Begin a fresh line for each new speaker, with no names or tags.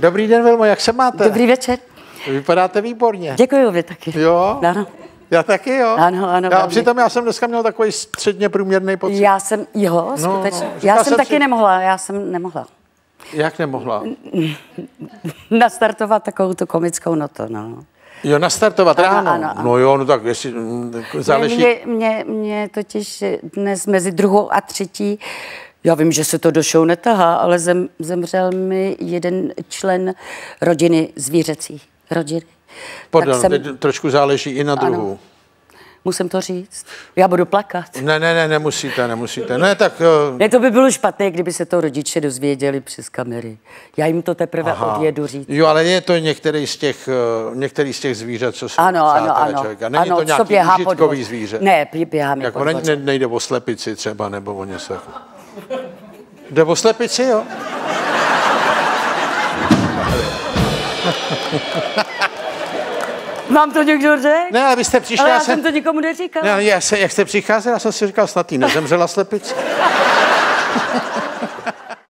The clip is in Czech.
Dobrý den, Vilmo, jak se máte?
Dobrý večer.
Vypadáte výborně.
Děkuji, vy taky.
Jo?
Ano.
Já taky, jo?
Ano.
Já jsem dneska měl takový středně průměrný pocit.
Skutečně. Já jsem taky nemohla.
Jak nemohla?
Nastartovat takovou tu komickou notu, no.
Jo, nastartovat ráno.
Ano.
No jo, no tak jestli záleží.
Mě totiž dnes mezi 2. a 3. Já vím, že se to do show netahá, ale zemřel mi jeden člen rodiny zvířecí. Rodiny.
Trošku záleží i na druhu.
Ano. Musím to říct? Já budu plakat.
Ne, nemusíte. Ne, tak...
Ne, to by bylo špatné, kdyby se to rodiče dozvěděli přes kamery. Já jim to teprve odjedu říct.
Jo, ale je to některý z těch zvířat, co jsou
ano.
člověka. Není to nějaký užitkový zvíře?
Ne, běhá mi
jako nejde o slepici třeba, nebo o něco. Jde o slepici, jo?
Mám to někdo řekl?
Ne, ale vy jste přišli.
Ale já jsem to nikomu neříkala.
Ne, jak jste přicházel, já jsem si říkal, snad jí nezemřela slepice.